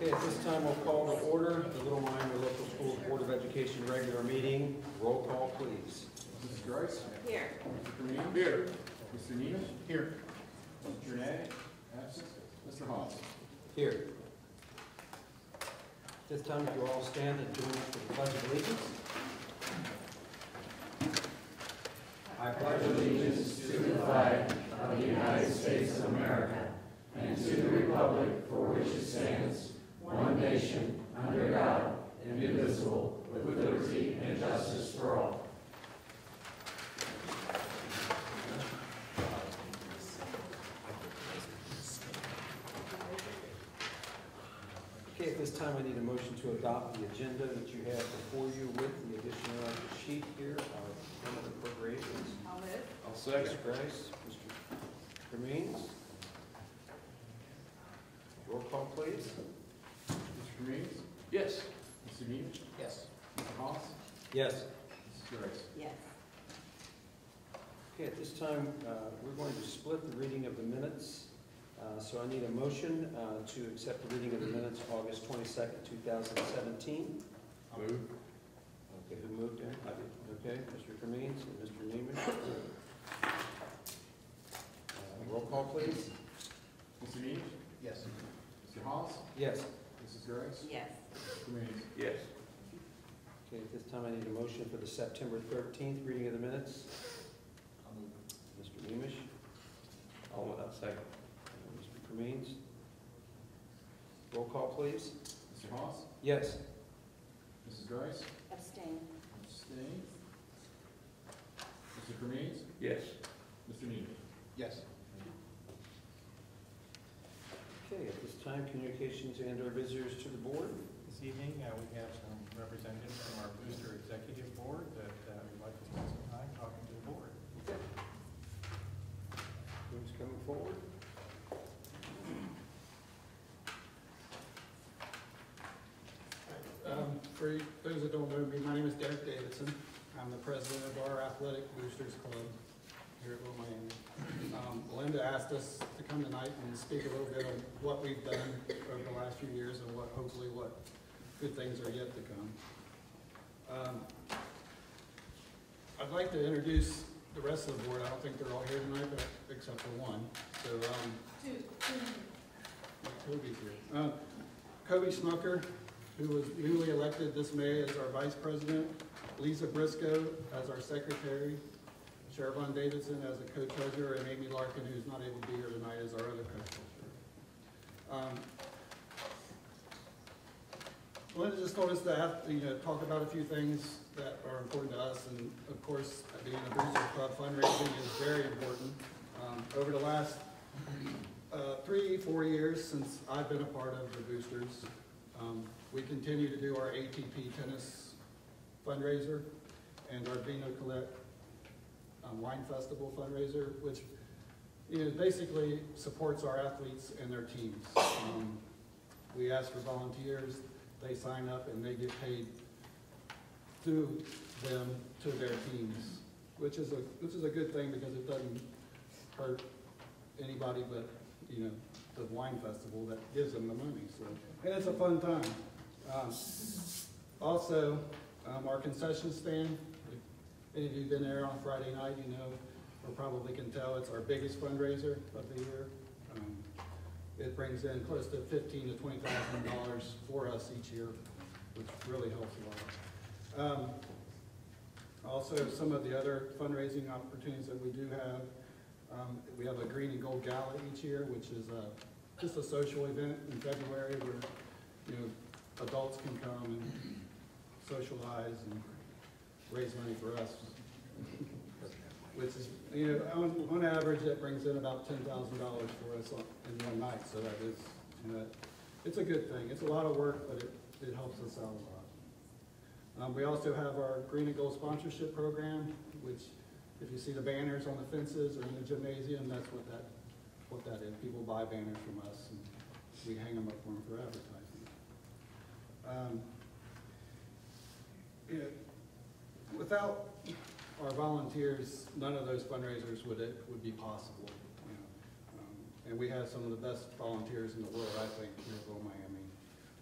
Okay, at this time, we'll call to order the Little Minor Local Schools Board of Education regular meeting. Roll call, please. Mrs. Grice? Here. Mr. Green? Here. Mr. Neiman? Here. Mr. Jernay? Absent. Mr. Haas? Here. At this time, if you all stand and join us for the Pledge of Allegiance. I pledge allegiance to the flag of the United States of America and to the republic for which it stands, one nation, under God, indivisible, with liberty and justice for all. Okay, at this time, I need a motion to adopt the agenda that you have before you with the additional sheet here of permanent appropriations. I'll move. I'll Ms. Grice, Mr. Means. Roll call, please. Mr. Green? Yes. Mr. Neiman? Yes. Mr. Haas? Yes. Mrs. Grice? Yes. Okay, at this time, we're going to split the reading of the minutes. So I need a motion to accept the reading of the minutes August 22nd, 2017. I'll move. Okay, who moved in? I did. Okay, Mr. Cummings and Mr. Neiman. Roll call, please. Mr. Neiman? Yes. Mr. Haas? Yes. Mrs. Grice? Yes. Mr. Green? Yes. Okay, at this time, I need a motion for the September 13th reading of the minutes. I'll move. Mr. Nemish. Second. Mr. Cummings. Roll call, please. Mr. Haas? Yes. Mrs. Grice? Abstain. Abstain. Mr. Green? Yes. Mr. Neiman? Yes. Okay, at this time, communications and our visitors to the board. This evening, we have some representatives from our Booster Executive Board that would like to spend some time talking to the board. Okay. Who's coming forward? For those that don't know me, my name is Derek Davidson. I'm the president of our Athletic Boosters Club here at Little Miami. Belinda asked us to come tonight and speak a little bit on what we've done over the last few years and hopefully what good things are yet to come. I'd like to introduce the rest of the board. I don't think they're all here tonight, but except for one. So Kobe's here. Kobe Smucker, who was newly elected this May as our vice president, Lisa Briscoe as our secretary, Shervon Davidson as a co-treasurer, and Amy Larkin, who's not able to be here tonight, as our other co-treasurer. Melinda just told us to talk about a few things that are important to us, and of course, being a Booster Club, fundraising is very important. Over the last 3-4 years since I've been a part of the Boosters, we continue to do our ATP tennis fundraiser and our Vino Colette Wine Festival fundraiser, which basically supports our athletes and their teams. We ask for volunteers, they sign up, and they get paid through them to their teams, which is a good thing because it doesn't hurt anybody but the wine festival that gives them the money. So, and it's a fun time. Also, our concession stand. If any of you have been there on Friday night, or probably can tell it's our biggest fundraiser of the year. It brings in close to $15,000 to $20,000 for us each year, which really helps a lot. Also, some of the other fundraising opportunities that we do have. We have a Green and Gold Gala each year, which is just a social event in February where adults can come and socialize and raise money for us, which is on average that brings in about $10,000 for us in one night. So that is it's a good thing. It's a lot of work, but it helps us out a lot. We also have our Green and Gold sponsorship program, which if you see the banners on the fences or in the gymnasium, that's what that is. People buy banners from us, and we hang them up for them for advertising. Without our volunteers, none of those fundraisers would be possible. And we have some of the best volunteers in the world, I think, here at Little Miami.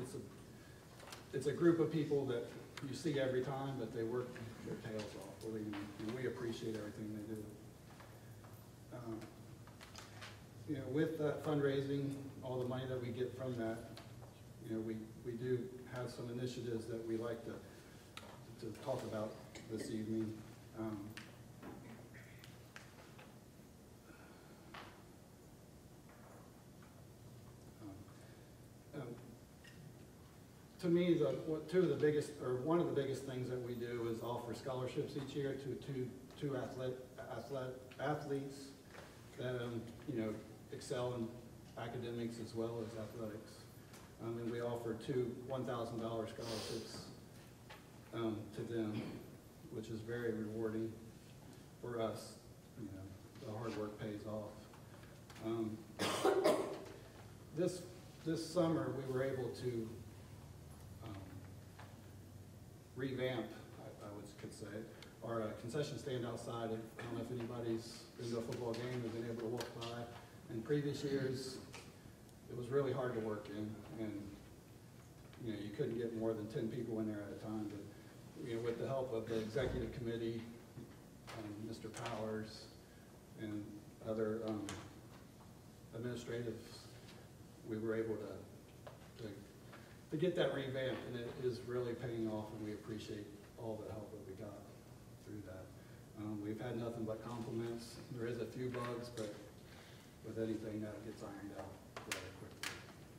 it's a group of people that you see every time, but they work their tails off, believe me, and we appreciate everything they do. You know, with that fundraising, all the money that we get from that, you know, we do have some initiatives that we like to talk about this evening. To me, one of the biggest things that we do is offer scholarships each year to two athletes that you know, excel in academics as well as athletics. And we offer two $1,000 scholarships to them, which is very rewarding for us. You know, the hard work pays off. This summer, we were able to revamp, I could say, our concession stand outside. I don't know if anybody's been to a football game or been able to walk by. In previous years, it was really hard to work in, and you know, you couldn't get more than 10 people in there at a time. But you know, with the help of the executive committee, Mr. Powers, and other administratives, we were able to get that revamped, and it is really paying off, and we appreciate all the help that we got through that. We've had nothing but compliments. There is a few bugs, but with anything that gets ironed out very quickly.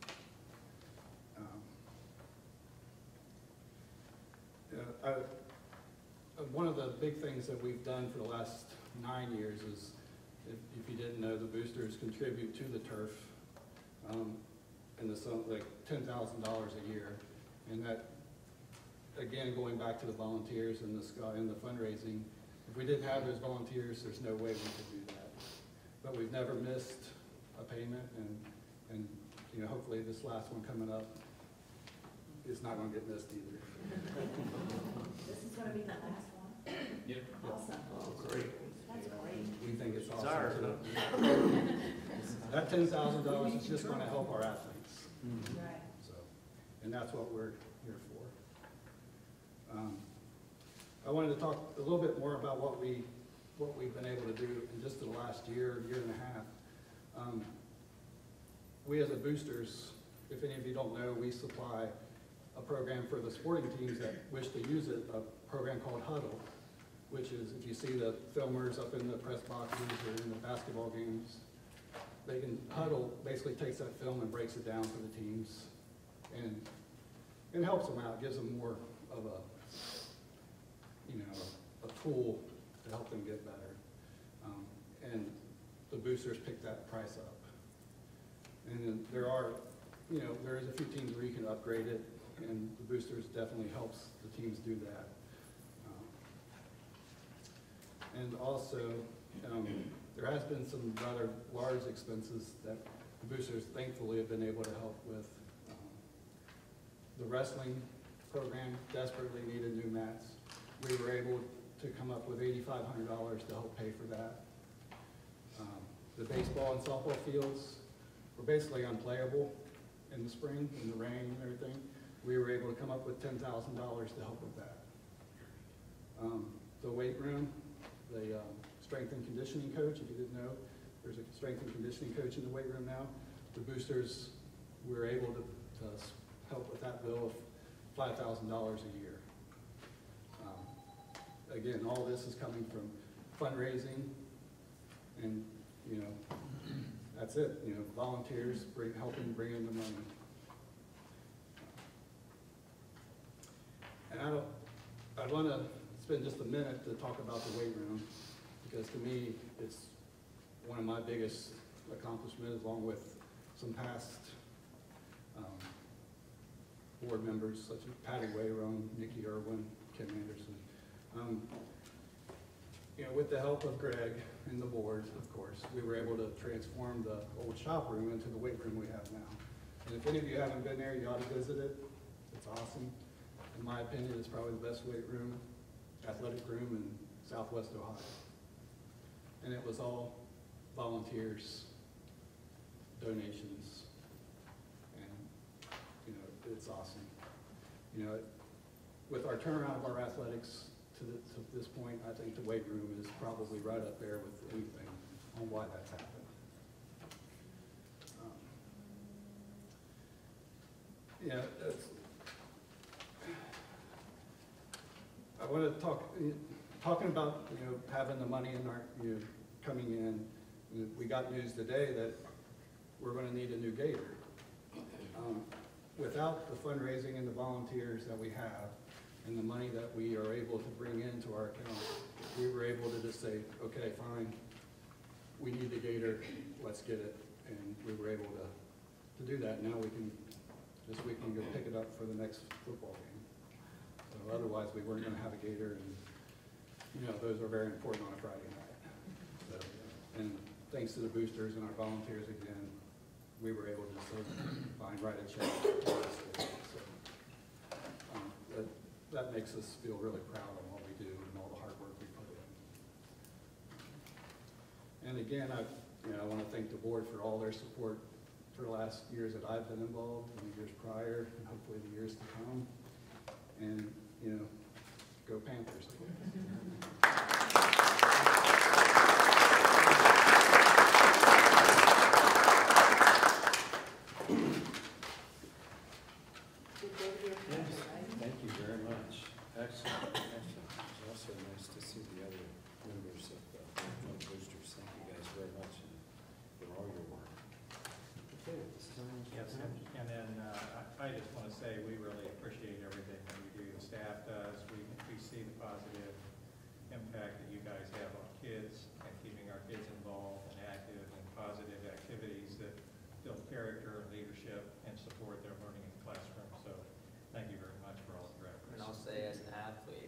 One of the big things that we've done for the last 9 years is, if you didn't know, the boosters contribute to the turf. And the sum, like $10,000 a year, and that, again, going back to the volunteers and the fundraising, if we didn't have those volunteers, there's no way we could do that. But we've never missed a payment, and you know, hopefully this last one coming up is not going to get missed either. This is going to be the last one? Yep. Awesome. Oh, great. That's great. We think it's awesome. Ours, too. That $10,000 is just going to help our athletes. Right. So, and that's what we're here for. I wanted to talk a little bit more about what we've been able to do in just the last year and a half. We as a boosters, if any of you don't know, we supply a program for the sporting teams that wish to use it, a program called Huddle, which is, if you see the filmers up in the press boxes or in the basketball games, Huddle basically takes that film and breaks it down for the teams and helps them out, gives them more of a tool to help them get better. And the boosters pick that price up. And then there is a few teams where you can upgrade it, and the boosters definitely helps the teams do that. And also, there has been some rather large expenses that the boosters thankfully have been able to help with. The wrestling program desperately needed new mats. We were able to come up with $8,500 to help pay for that. The baseball and softball fields were basically unplayable in the spring, in the rain and everything. We were able to come up with $10,000 to help with that. The weight room, the strength and conditioning coach, if you didn't know, there's a strength and conditioning coach in the weight room now. The boosters were able to help with that bill of $5,000 a year. Again, all this is coming from fundraising, and you know, that's it. You know, volunteers helping bring in the money. And I want to spend just a minute to talk about the weight room, because to me, it's one of my biggest accomplishments, along with some past board members such as Patty Wayrone, Nikki Irwin, Ken Anderson. You know, with the help of Greg and the board, of course, we were able to transform the old shop room into the weight room we have now. And if any of you haven't been there, you ought to visit it. It's awesome. In my opinion, it's probably the best weight room, athletic room in Southwest Ohio. And it was all volunteers, donations, and you know, it's awesome. You know, with our turnaround of our athletics to this point, I think the weight room is probably right up there with anything on why that's happened. Yeah, I want to talking about, you know, having the money in our, you know, coming in. We got news today that we're going to need a new gator. Without the fundraising and the volunteers that we have and the money that we are able to bring into our account, we were able to just say, okay, fine, we need the gator, let's get it. And we were able to do that. Now we can, this week we can go pick it up for the next football game. So otherwise we weren't going to have a gator, and you know, those are very important on a Friday night. So, and thanks to the boosters and our volunteers again, we were able to sort of write a check. So, that makes us feel really proud of what we do and all the hard work we put in. And again, I want to thank the board for all their support for the last years that I've been involved, and the years prior, and hopefully the years to come. And, you know, go Panthers. Thank you very much. Excellent, excellent. It's also nice to see the other members of the boosters. Thank you guys very much for all your work. Okay, this is Yes, and then I just want to say we really appreciate everything that you do. The staff does. We see the positive impact that you guys have on kids and keeping our kids involved and active in positive activities that build character and leadership and support their learning in the classroom. So thank you very much for all of your efforts. And I'll say, as an athlete,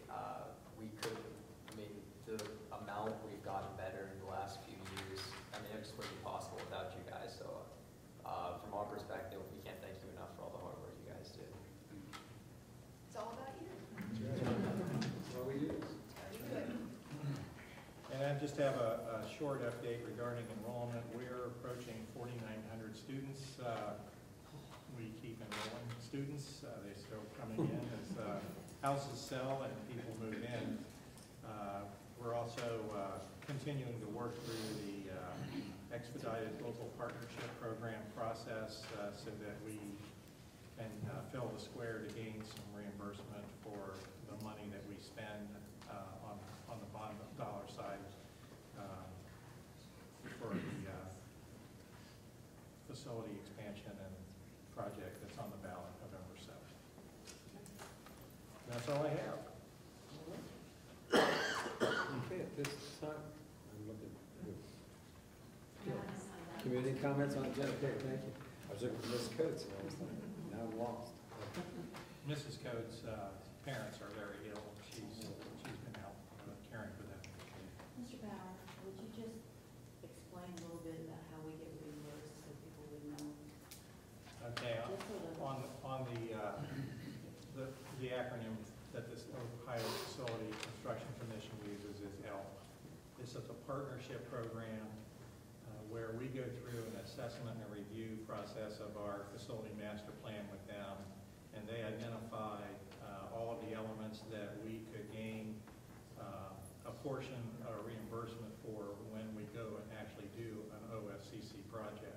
the amount we've gotten better in the last few years, I mean, it just wouldn't be possible without you guys. So from our perspective, we can't thank you enough for all the hard work you guys do. It's all about you. Well, we use. And I just have a short update regarding enrollment. We're approaching 4,900 students. We keep enrolling students. They're still coming in as houses sell and people move in. We're also continuing to work through the expedited local partnership program process so that we can fill the square to gain some reimbursement for the money that we spend on the bond dollar side for the facility expansion and project that's on the ballot November 7th. That's all I have. Okay, at this time, I'm looking. Community comments on agenda. Okay, thank you. I was looking for Ms. Coates, and I was like, now I'm lost. Mrs. Coates' parents are very ill. She's been out caring for them. Mr. Bauer, would you just explain a little bit about how we get reimbursed so people would know? Okay, Just so that- on the acronym that this Ohio Facility Construction Commission uses is ELP. This is a partnership program where we go through an assessment and review process of our facility master plan with them, and they identify all of the elements that we could gain a portion of reimbursement for when we go and actually do an OFCC project.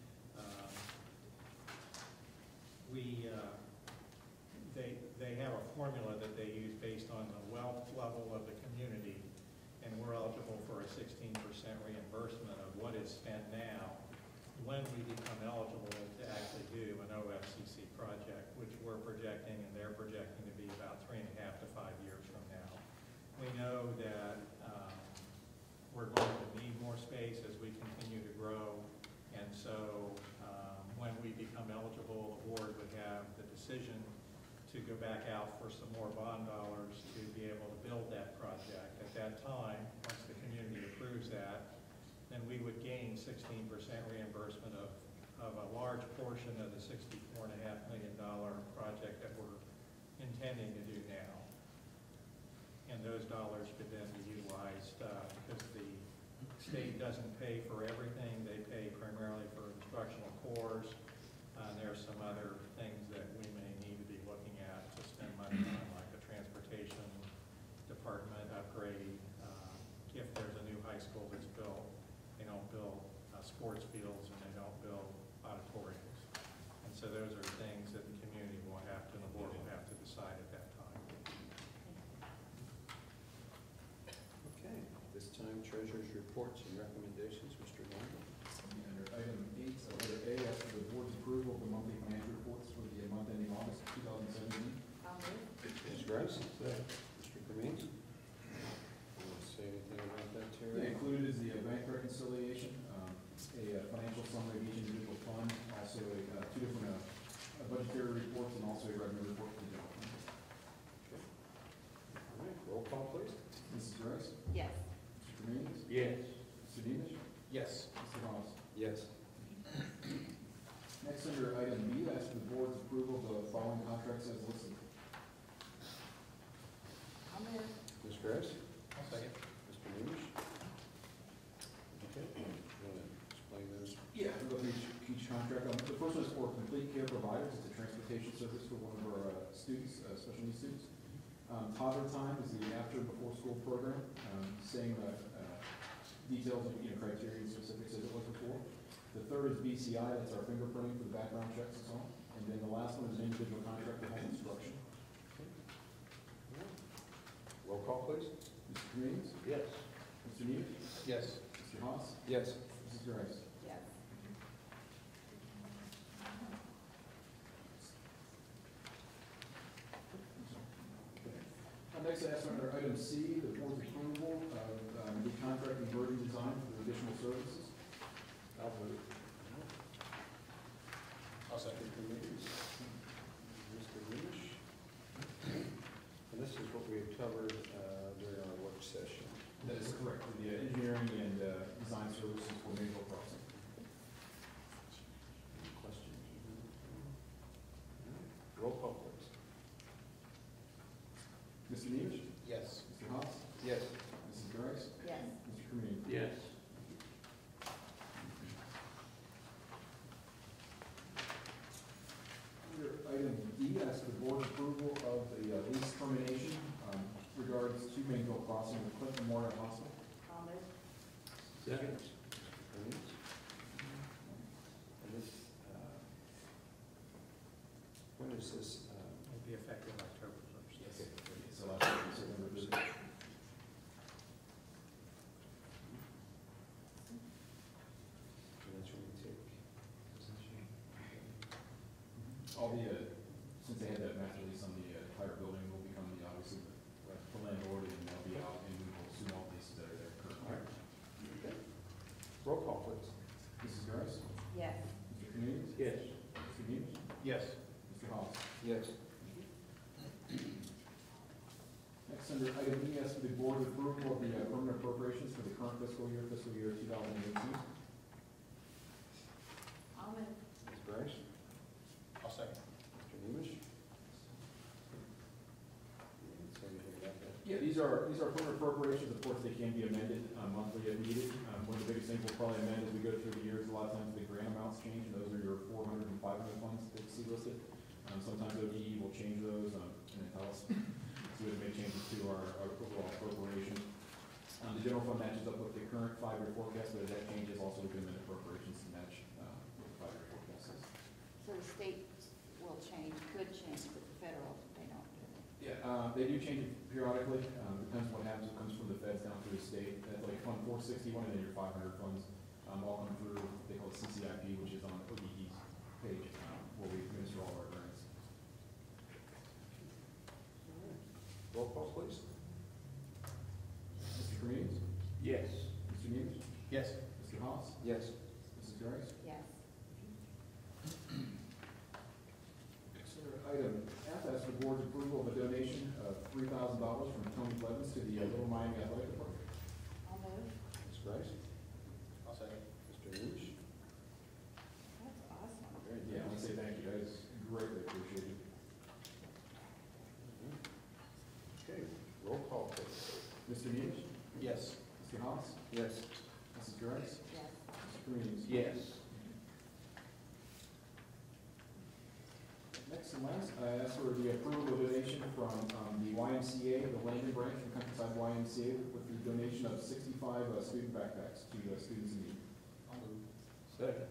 They have a formula that they use based on the wealth level of the community, and we're eligible for a 16% reimbursement of what is spent now when we become eligible to actually do an OFCC project, which we're projecting and they're projecting to be about 3.5 to 5 years from now. We know that we're going to need more space as we continue to grow, and so when we become eligible, the board would have the decision to go back out for some more bond dollars to be able to build that project. At that time, once the community approves that, then we would gain 16% reimbursement of a large portion of the $64.5 million project that we're intending to do now. And those dollars could then be utilized because the state doesn't pay for everything. They pay primarily for instructional cores. There are some other things that we may need to be looking at to spend money on, like a transportation department upgrade. If there's a new high school that's built, they don't build sports fields and they don't build auditoriums. And so those are things that the community will have to, and the board will have to decide at that time. Okay, this time treasurer's reports and recommendations, Mr. Longo. Under item 8, letter A, ask for the board's approval of the monthly financial reports for the month ending August 2017. I'll move. Ms. Grice? Mr. Cremings? Want to say anything about that, Yeah, Terry? included is the bank reconciliation, a financial summary of each individual fund, also two different budgetary reports, and also a revenue report for the general fund. Okay. All right, roll call, please. Mrs. Grice? Yes. Mr. Cremings? Yes. Mr. Demus? Yes. Mr. Haas? Yes. Next, under item B, ask for the board's approval of the following contracts as listed. I'll move. Ms. Grice? I'll second. Mr. Nemish? Okay, you want to explain those? Yeah, we'll go through each contract. The first one is for Complete Care Providers. It's a transportation service for one of our students, special needs students. Toddler Time is the after and before school program. Same details of criteria and specifics as it was before. The third is BCI, that's our fingerprinting for the background checks and so on. And then the last one is an individual contract for home instruction. Roll call, please. Mr. Cremings? Yes. Mr. Neef? Yes. Mr. Haas? Yes. Mrs. Grice? Yes. Next, I ask under item C, the board's approval of the contract and burden design for additional services. I'll move. I'll second. Mr. Cremings? Mr. Nemish? And this is what we had covered during our work session. That is correct, for the engineering and design services for Maple Crossing. Any questions? Roll call, please. Mr. Neemish? Yes. Mr. Haas? Yes. Mrs. Grice? Yes. Mr. Cremings? Yes. Under item D, ask the board approval of the lease termination regards to Mayneville Crossing with Clinton Memorial Hospital. I'll move. Second. Mr. Cremings? And this, when is this? It'll be effective October 1st. Yes. It's the last one, so we're busy. And that's when we take possession? All the, since they had that master lease on the entire building, will become the, obviously, the landlord, and they'll be out, and we will assume all leases that are there All currently. right. Okay. Roll call, please. Mrs. Grice? Yes. Mr. Cremings? Yes. Mr. Neemish? Yes. Mr. Haas? Yes. Next, under item E, ask for the board approval of the permanent appropriations for the current fiscal year 2018. I'll move. Ms. Grice? I'll second. Mr. Nemish? Say anything about that? Yeah, these are permanent appropriations. Of course, they can be amended monthly if needed. One of the biggest things we'll probably amend as we go through the years, a lot of times the grant amounts change, and those are your 400 and 500 funds that you see listed. Sometimes ODE will change those, and then tell us. So we have to make changes to our overall appropriation. The general fund matches up with the current 5-year forecast, but as that changes, also we can amend appropriations to match what the 5-year forecast is. So the state will change, could change, but the federal, they don't do it. Yeah, they do change it periodically. Depends what happens. It comes from the feds down through the state. That's like Fund 461 and then your 500 funds all come through. They call it CCIP, which is on ODE's page where we administer all of our grants. All right. Roll call, please. Mr. Cremings? Yes. Mr. Neemish? Yes. Mr. Haas? Yes. Mrs. Grice? Yes. Item F, ask for the board's approval of a donation of $3,000 from Tony Blevins to the Little Miami Athletic Department. I'll move. Ms. Grice? I'll second. Mr. Nemish? That's awesome. Very Yeah, I want nice. to say thank you. That is greatly appreciated. Okay, roll call, please. Mr. Neemish? Yes. Mr. Haas? Yes. Mrs. Grice? Yes. Mr. Cremings? Yes. and last, I ask for the approval of donation from the YMCA, the Landon branch from Countryside YMCA, with the donation of 65 student backpacks to the students in need. Second.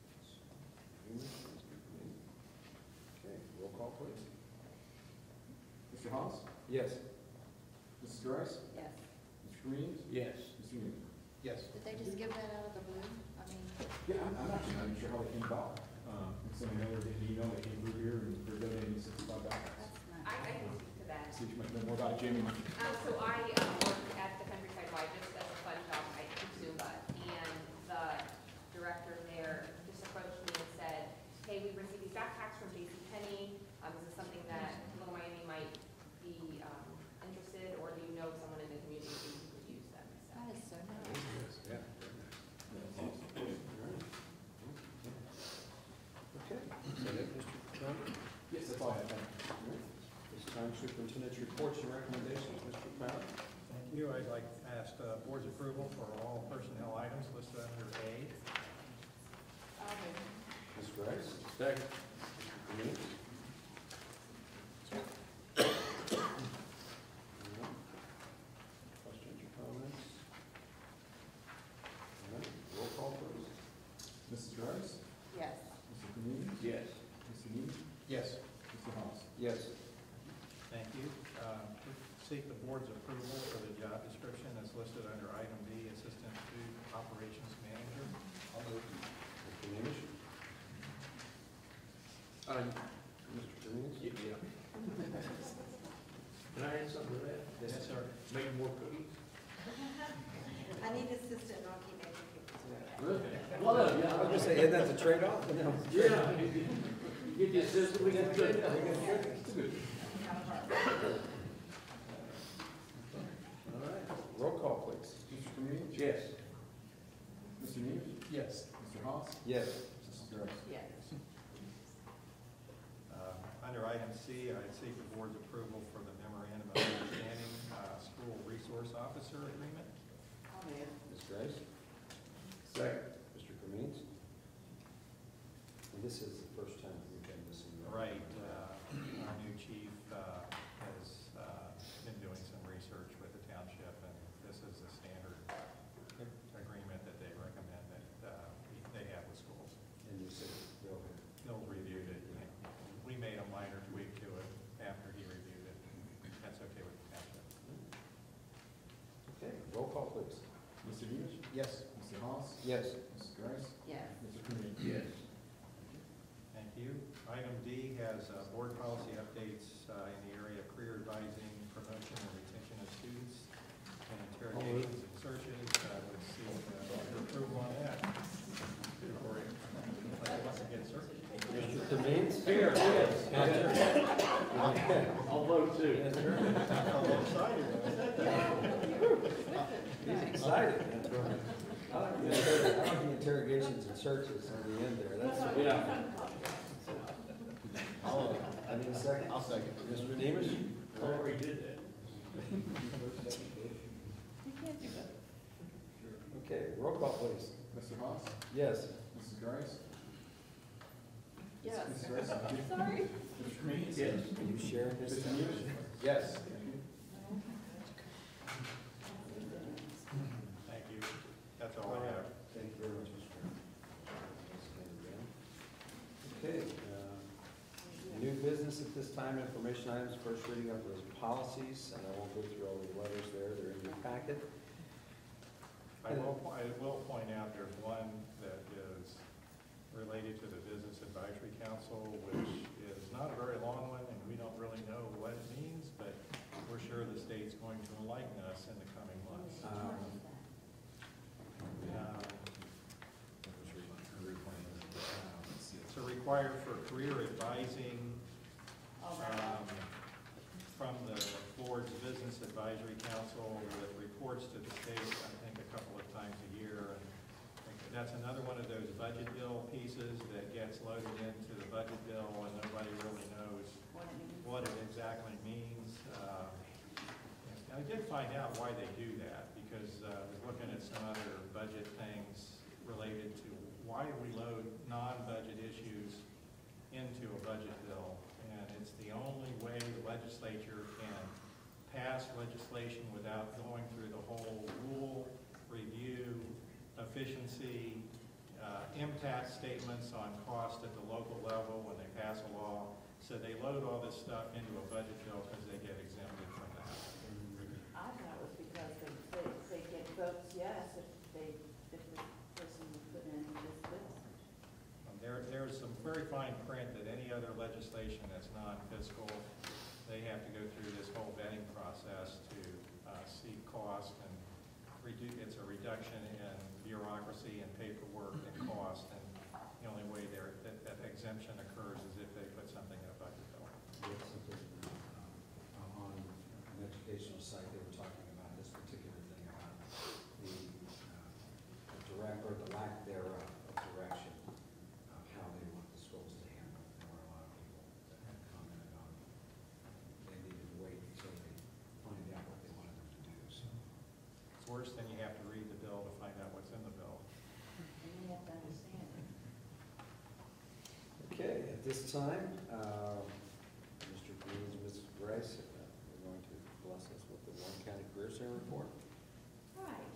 Okay, roll call, please. Mr. Haas? Yes. Mrs. Grice? Yes. Mr. Green? Yes. Mr. Newman? Yes. Did they just give that out of the blue? I mean, Yeah, I'm actually not even sure how they came about. So I know they didn't email, they came through here and they're donating 65 backpacks. that's nice. I can speak to that. See if you might know more about it, Jamie. So I work at the Countryside Y, just as a fun job, I do Zumba, and the director there just approached me and said, hey, we received these backpacks from JCPenney, is this something that Little Miami might be interested, or do you know someone in the community who could use them? So, That is so nice. Yeah. Okay, is that it, Mr. Chairman? Yes, that's all I have. This time, superintendent's reports and recommendations, Mr. Fowler. Thank you. I'd like to ask board's approval for all personnel items listed under A. Ms. Rice? Second. Mr. Denise? Questions or comments? All right, roll call, please. Mrs. Grice? Yes. Mr. Green? Yes. Mr. Newman? Yes. Mr. Haas? Yes. Thank you. Seek the board's approval for the job description that's listed under item B, Assistant Food Operations Manager. I'll move. Mr. Nemish? Mr. Denise? Yeah. Can I add something to that? Yes, sir. Make more cookies? I need assistant, I'll keep making people. Well, yeah, I was gonna say, isn't that the trade-off? Yeah. Get the assistant, we got good. All right, roll call, please. Mr. Green? Yes. Mr. Newman? Yes. Mr. Haas? Yes. Mrs. Grice? Yes. Under item C, I'd seek the board's approval for the memorandum of understanding, school resource officer agreement. I'll move. Ms. Grace? Second. Mr. Cremins? And this is the first time we've done this in. Right, our new chief has been doing some research with the township, and this is the standard agreement that they recommend that they have with schools. And you said Bill here. Bill reviewed it, and we made a minor tweak to it after he reviewed it. That's okay with the township. Okay, roll call, please. Mr. Newman? Yes. Mr. Haas? Yes. Mrs. Grice? Yes. Mr. Green? Yes. Thank you. Item D has board policy updates in the area of career advising, promotion, and retention of students, and interrogations and searches. Let's see your approval on that. Or, like, once it gets searched. Mr. Cremins? Here, yes. I'll vote too. He's excited. That's right. I like the interrogations and searches on the end there. That's, yeah. I need a second. I'll second. Mr. Demus? I already did that. Okay, roll call, please. Mr. Haas? Yes. Mrs. Grice? Yes. Mrs. Grice? Sorry. Mr. Green? Yes. Can you share this? Mr. Newman? Yes. Thank you. Thank you. That's all I have. Thank you very much, Mr. Chairman. Okay, new business at this time, information items, first reading of those policies, and I won't go through all the letters there, they're in your packet. I will point out there's one that is related to the Business Advisory Council, which is not a very long one, and we don't really know what it means, but we're sure the state's going to enlighten us in the coming months. So required for career advising from the board's Business Advisory Council that reports to the state, I think, a couple of times a year. And I think that's another one of those budget bill pieces that gets loaded into the budget bill and nobody really knows what it exactly means. And I did find out why they do that, because I was looking at some other budget things related to why do we load non-budget issues into a budget bill. And the only way the legislature can pass legislation without going through the whole rule, review, efficiency, impact statements on cost at the local level when they pass a law. So they load all this stuff into a budget bill because they get exempted from that. I thought it was because they get votes yes if the person was put in this bill. There's some very fine print that any other legislation that's non-fiscal, they have to go through this whole vetting process to see cost and it's a reduction in bureaucracy and paperwork and cost, and the only way that exemption occurs is if they put something in a budget bill. Yes, something, on an educational site, they were talking about this particular thing about the direct or the lack thereof of direction of how they want the schools to handle it. There were a lot of people that had commented on they needed to wait until they find out what they wanted them to do. So It's worse than you have to read the bill to find out what's in the bill. And you have to understand it. okay, at this time, Mr. Greens and Mrs. Bryce are going to bless us with the Warren County Career Center report. Right.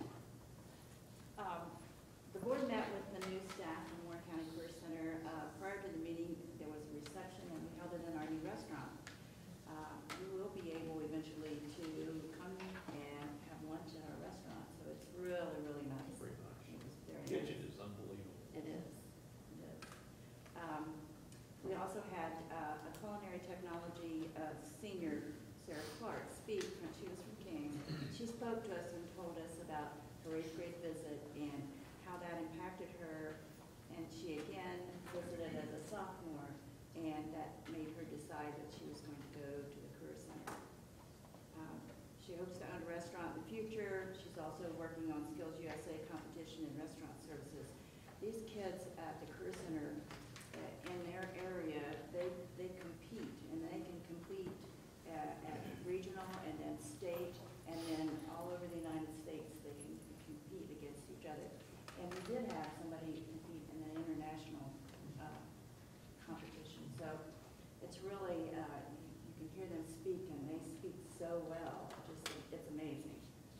The board met with the new staff from Warren County Career Center. Prior to the meeting, there was a reception, and we held it in our new restaurant. You will be able eventually to come and have lunch at our restaurant, so it's really, really nice. Very nice. It was very nice. Kitchen is unbelievable. It is. It is. We also had a culinary technology senior, Sarah Clark, speak when she was from King. She spoke to us and told us about her 8th grade visit and how that impacted her. And she again visited as a sophomore, and that made her decide that she was going to go to the Career Center. She hopes to own a restaurant in the future. She's also working on Skills USA competition in restaurant services. These kids at the Career Center in their area, they compete, and they can compete at regional and then state, and then all over the United States, they can compete against each other. And we did have somebody compete in an international competition. So it's really, you can hear them speak, and they speak so well. It's amazing.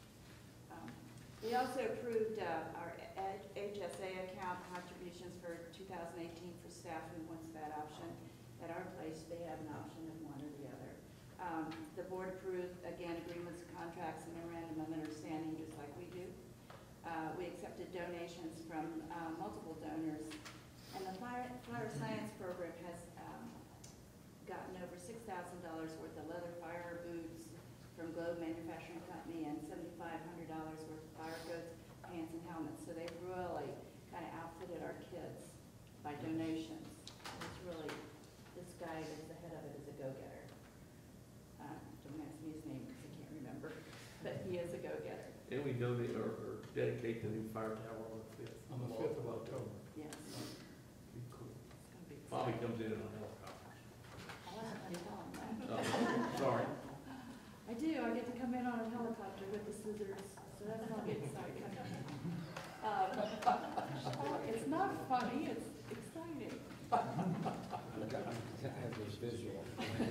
We also approved our HSA account contributions for 2018 for staff who wants that option. At our place, they have an option of one or the other. The board approved, again, agreements, contracts, and memorandum of understanding, just like we do. We accepted donations from multiple donors, and the Fire Science Program has gotten over $6,000 worth of leather fire boots from Globe Manufacturing Company and $7,500 worth of fire coats, pants, and helmets. So they've really kind of outfitted our kids by donations. It's really, this guy that's the head of it is a go-getter. Don't ask me his name because I can't remember, but he is a go-getter. And we donate or dedicate the new fire tower on the 5th. On the 5th of October. Yes. Be cool. It's going to be Bobby exciting. comes in on a helicopter. I wasn't going to tell him that. Oh, sorry. I do. I get to come in on a helicopter with the scissors, so that's how I get excited. It's not funny. It's exciting. I have this visual.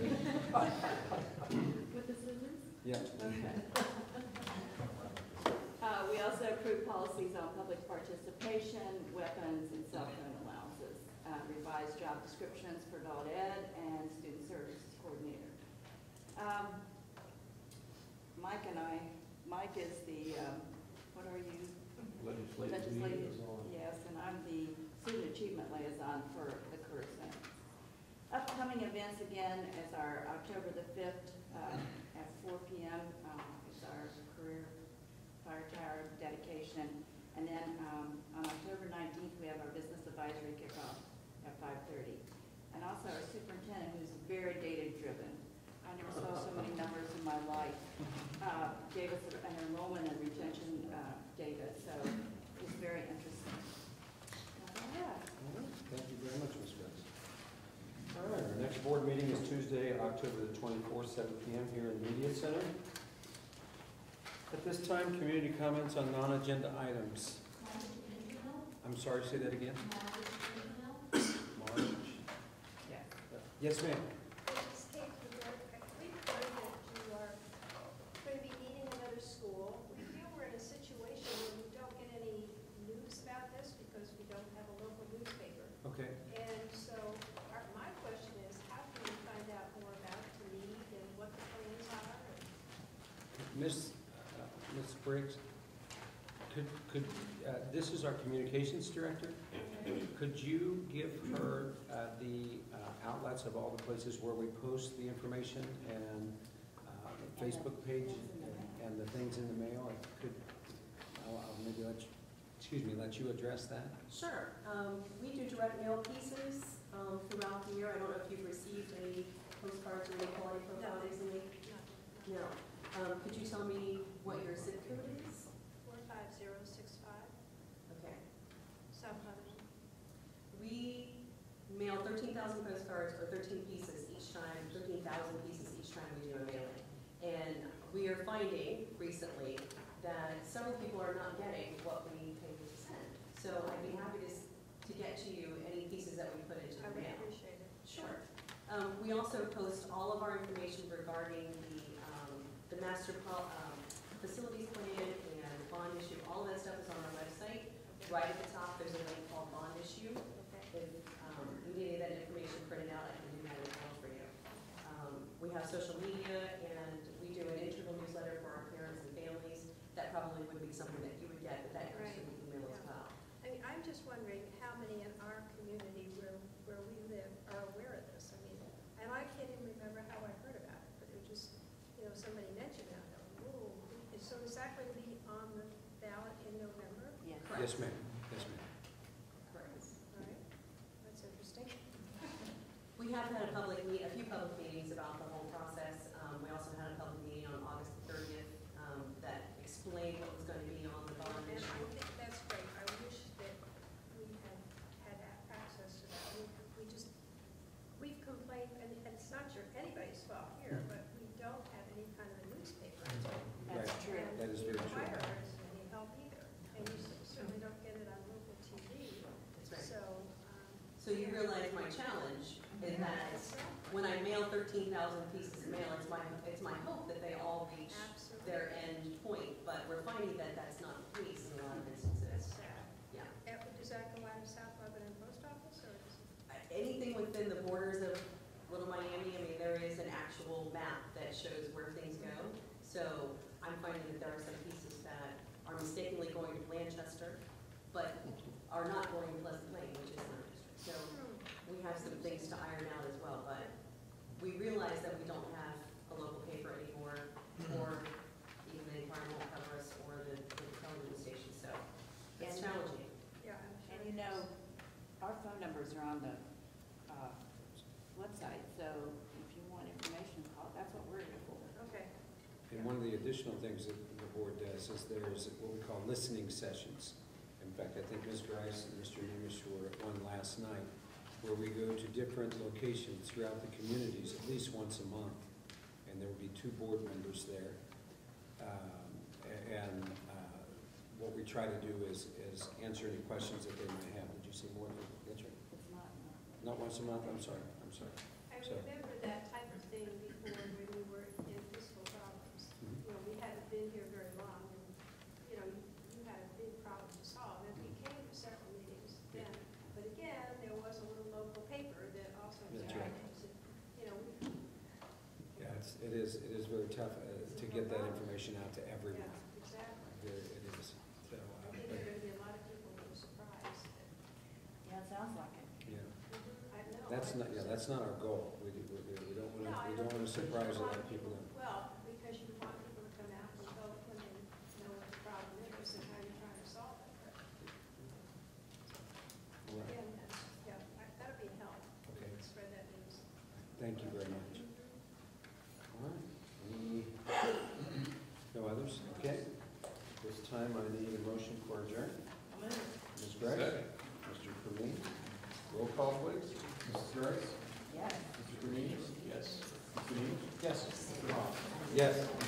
With the scissors? Yeah. Okay. We also approved policies on public participation, weapons, and cell phone allowances. Revised job descriptions for adult ed and student services coordinator. Mike is the, what are you? Legislative liaison. Yes, and I'm the student achievement liaison for the Career Center. Upcoming events again is our October the 5th at 4 p.m. Is our career fire tower dedication. And then on October 19th, we have our business advisory kickoff at 5:30. And also our superintendent, who's very data-driven. I never saw so many numbers in my life. Gave us an enrollment and retention data, so it was very interesting. That's all I have. All right, thank you very much, Ms. Rose. All right, our next board meeting is Tuesday, October the 24th, 7 p.m. here in the Media Center. At this time, community comments on non-agenda items. I'm sorry, say that again? Marge? Yeah. Yes, ma'am. State Ms. Briggs, this is our communications director. Could you give her the outlets of all the places where we post the information and the Facebook page and the things in the mail? I'll maybe let you address that. Sure. We do direct mail pieces throughout the year. I don't know if you've received any postcards or any quality profile recently? No. Could you tell me what your zip code is? 45065, Okay. South Huddington. We mail 13,000 postcards or 13 pieces each time, 13,000 pieces each time we do a mailing. And we are finding recently that several people are not getting what we pay to send. So I'd be happy to get to you any pieces that we put into I the would mail. appreciate it. Sure. We also post all of our information regarding the master facilities plan and bond issue. All of that stuff is on our website. Right at the top, there's a link called bond issue. Okay. If you need any of that information printed out, I can do that as well for you. We have social media, and we do an internal newsletter for our parents and families. That probably would be something that you would get, but that goes to the email as well. I mean, I'm just wondering how many in our community where we live are aware of this. I mean, and I can't even remember how I heard about it, but it was just, somebody mentioned that. Whoa. So is that going to be on the ballot in November? Yes. Yes, ma'am. Yes, ma'am. Correct. All right, that's interesting. We have had a few public meetings about the whole process. We also had a public meeting on August 30th that explained what was going to be on the bond And I issue. think that's great. I wish that we had access to that. We've complained, and it's not anybody's fault here, but we don't have any kind of a newspaper. That's Right. true. That is very true. And the Enquirer isn't any help either, and you certainly don't get it on local TV. That's right. So, So you realize my challenge is that when I mail 13,000 pieces of mail, it's my hope that they all reach absolutely. their end point, but we're finding that that's not the case in a lot of That's instances. sad. Yeah. Does that go out of South Lebanon Post Office, or is it? Anything within the borders of Little Miami, I mean, there is an actual map that shows where things go. So I'm finding that there are some pieces that are mistakenly going to Blanchester, but are not going to Pleasant Plain, which is our district. So we have some things to iron out as well, but we realize that we don't have a local paper anymore, or even the Enquirer won't cover us, or the television station, so it's And- challenging. Yeah, I'm sure. And our phone numbers are on the website, so if you want information, call, that's what we're here for. Okay. And one of the additional things that the board does is there's what we call listening sessions. In fact, I think Ms. Grice and Mr. Nemish were at one last night, where we go to different locations throughout the communities at least once a month, and there will be 2 board members there. What we try to do is answer any questions that they might have. Did you say more than that's right? It's not. Not once a month? I'm sorry. I So- remember that type of thing before when we were in fiscal problems. Mhm. We hadn't been here very long, and, you had a big problem to solve, and we came to several meetings then. But again, there was a little local paper that also was That's right. trying to, Yeah, it is very tough to get that information out to everyone. yeah, exactly. It is. So, I think there are going to be a lot of people who are surprised. Yeah, it sounds like it. yeah. I know. That's not our goal. We don't want to surprise a lot of people. Well, because you want people to come out and vote when they know what the problem is and how you're trying to solve it. But Right. again, that'll be a help. Okay. Spread that news. Thank you very much. All right. No others? Okay. This time I need a motion for adjournment. Ms. Grace? Mr. Perrine? Roll call, please. Mrs. Grace? Yes. Mr. Green? Yes. Mr. Nemish? Yes. Mr. Hawes? Yes.